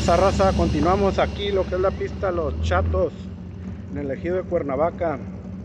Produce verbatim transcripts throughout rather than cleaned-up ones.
Raza, raza, continuamos aquí lo que es la pista Los Chatos en el ejido de Cuernavaca.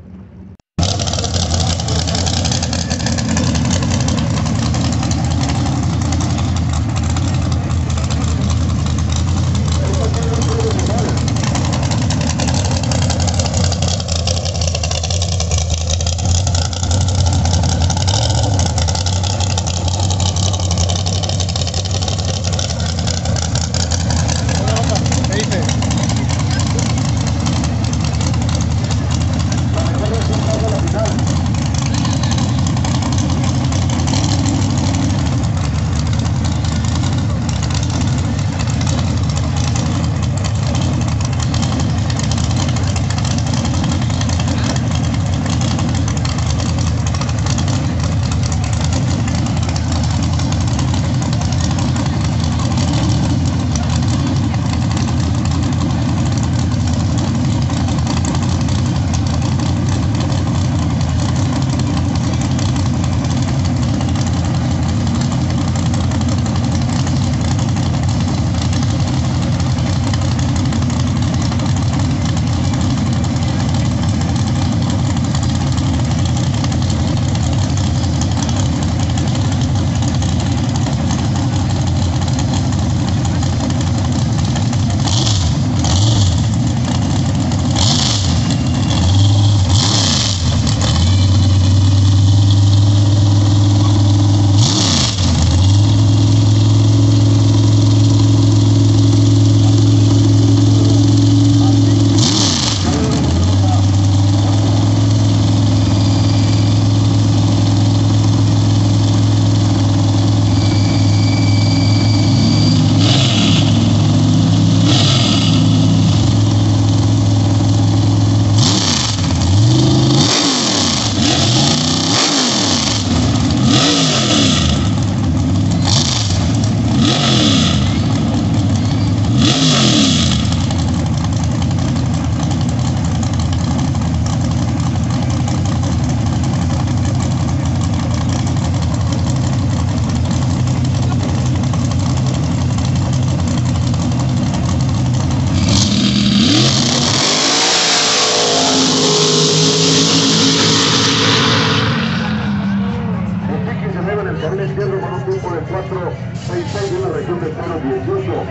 cuatro seis seis de la región de cero dieciocho.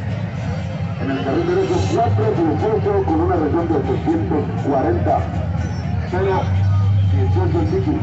En el carril derecho cuatro dieciocho con una región de ochocientos cuarenta. cero dieciocho el Tiki.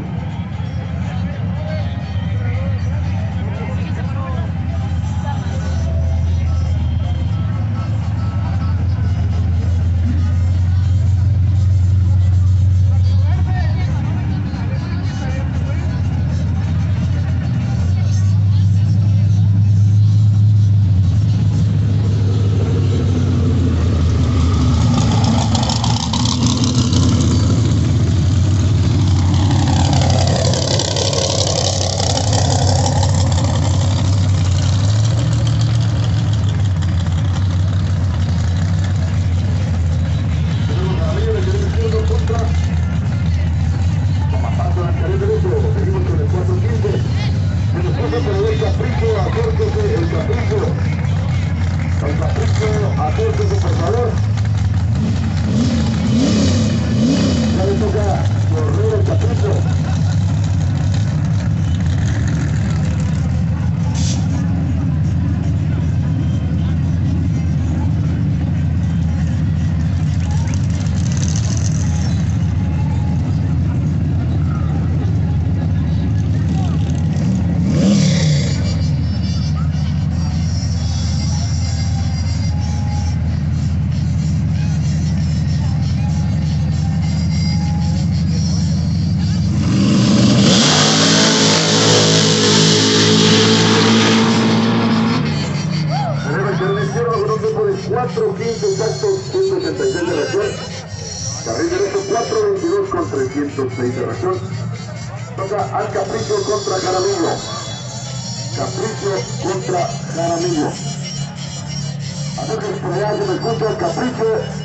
cuatro quince exactos, ciento ochenta y seis de reacción. Carril derecho cuatro veintidós con trescientos seis de reacción. Toca al Capricho contra Jaramillo. Capricho contra Jaramillo. Acérquense por allá, se me escucha el Capricho.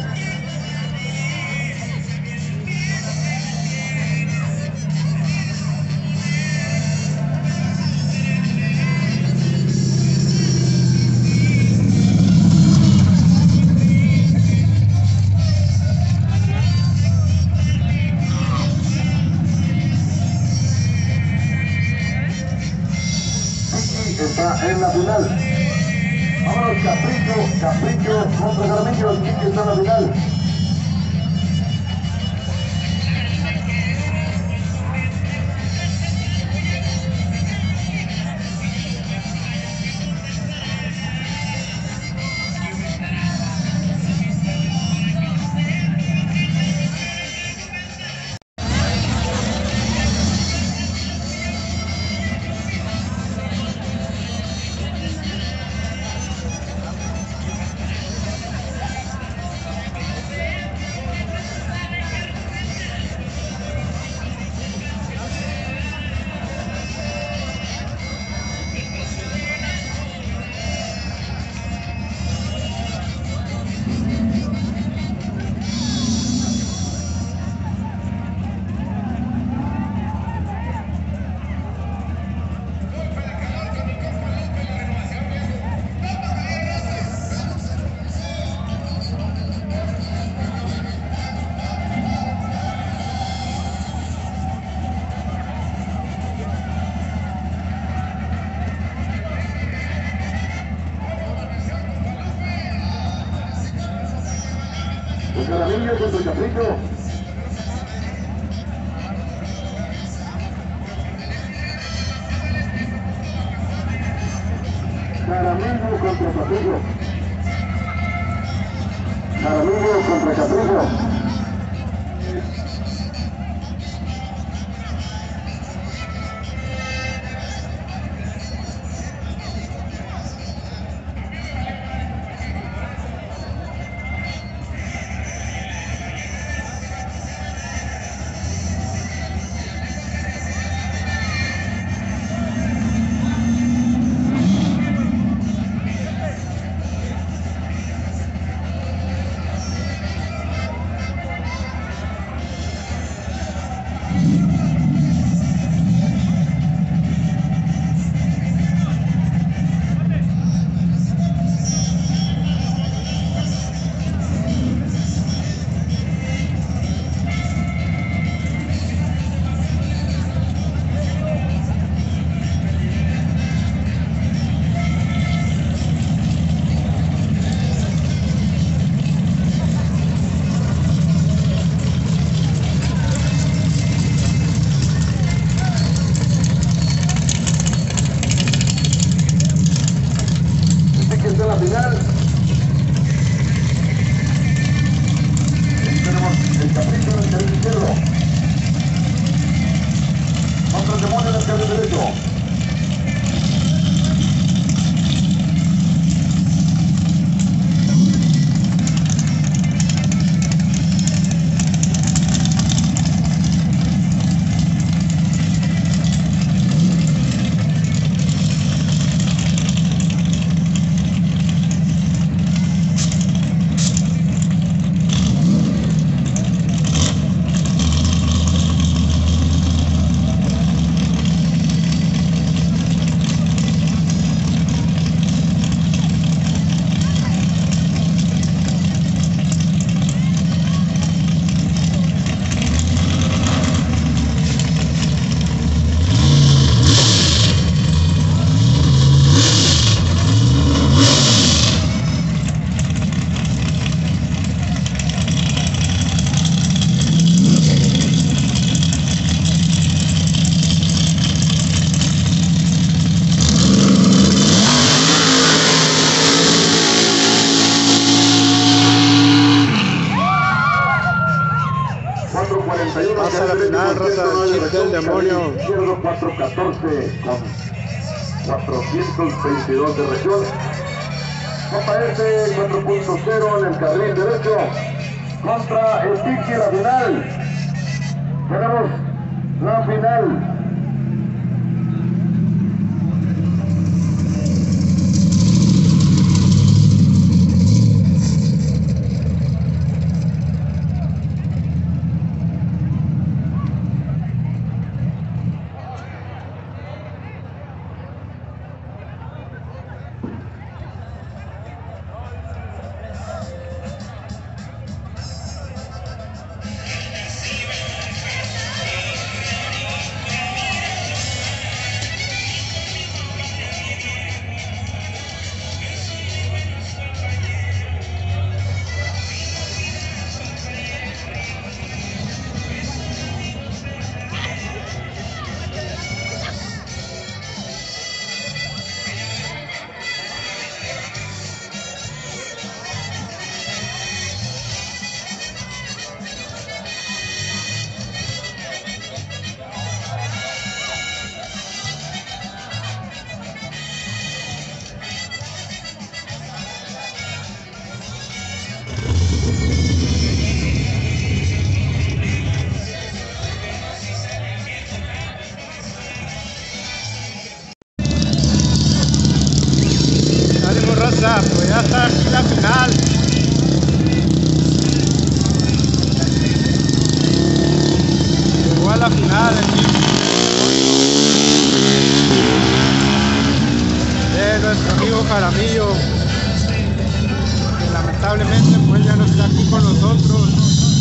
está en la final. Vámonos, Capricho, Capricho contra Jaramillo, el Chiqui está en la final. Jaramillo contra Capricho. Jaramillo contra Capricho. Jaramillo contra Capricho. Pasa la final, raza, chip del demonio. Izquierdo cuatro catorce con cuatrocientos veintidós de región. Copa S cuatro punto cero en el carril derecho contra el Tiki la final. Tenemos la final. Jaramillo, que lamentablemente pues ya no está aquí con nosotros.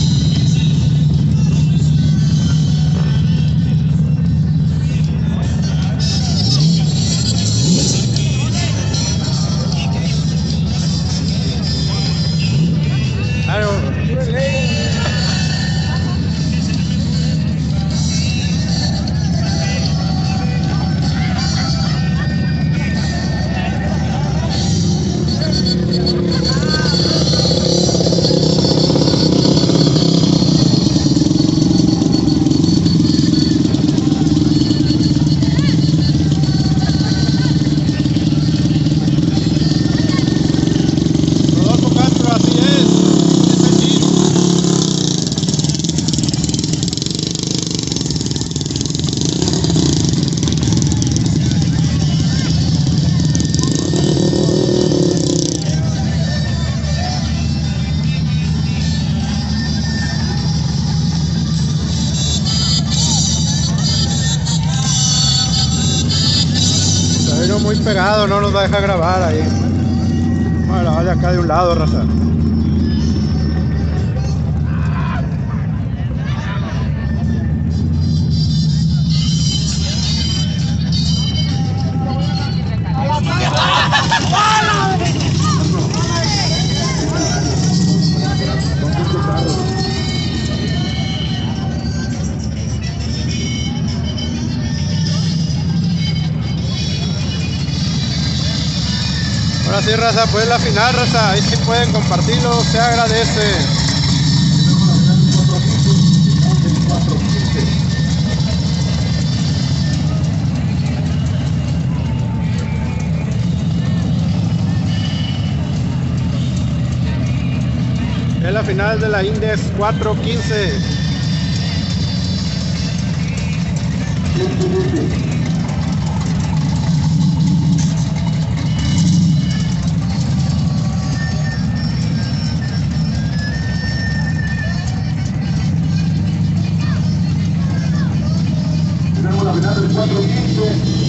Muy pegado, no nos va a dejar grabar ahí. Bueno, vaya acá de un lado, raza. Ahora sí, raza, pues la final, raza, ahí sí pueden compartirlo, se agradece. Es la final de la Index cuatro quince. La final del cuatro quince.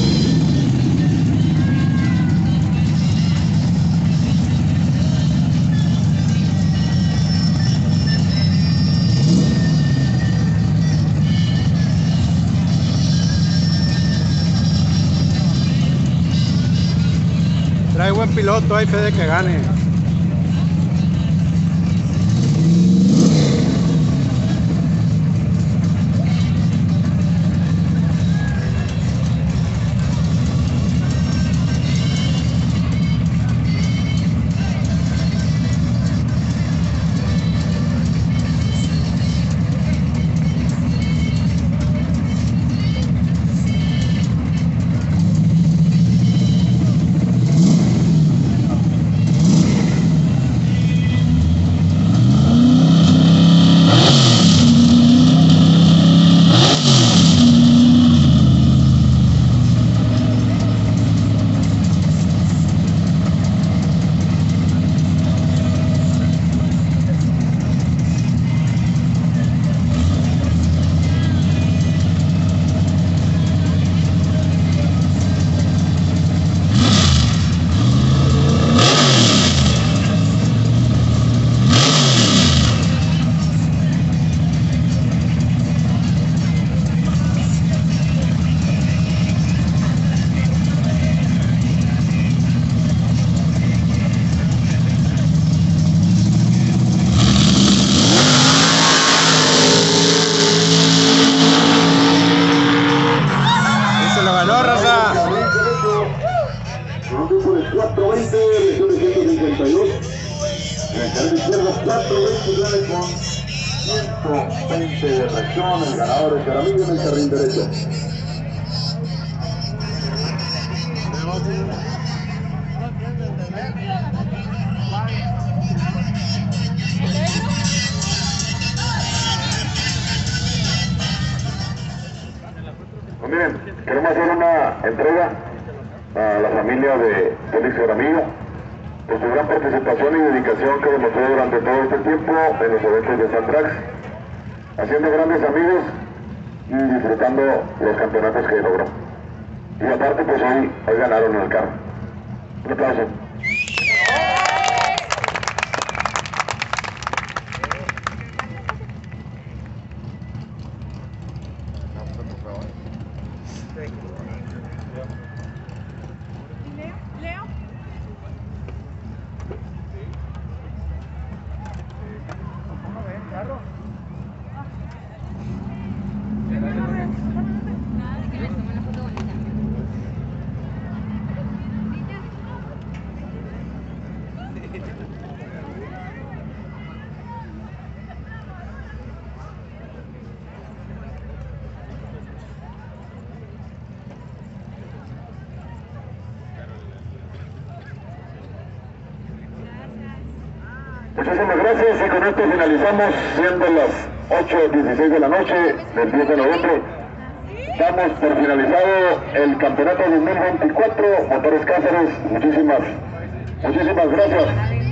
Trae buen piloto, hay fe de que gane. cuatro veinte, región de ciento cincuenta y dos. En el carril izquierdo, cuatro veintinueve con ciento veinte de reacción. El ganador es Jaramillo en el carril derecho. Pues miren, queremos hacer una entrega a la familia de Félix Jaramillo por su gran participación y dedicación que demostró durante todo este tiempo en los eventos de Santrax, haciendo grandes amigos y disfrutando los campeonatos que logró. Y aparte, pues hoy, hoy ganaron el carro. Un aplauso. Leo. Muchísimas gracias y con esto finalizamos, siendo las ocho dieciséis de la noche del diez de noviembre. Damos por finalizado el campeonato dos mil veinticuatro Motores Cáceres. Muchísimas, muchísimas gracias.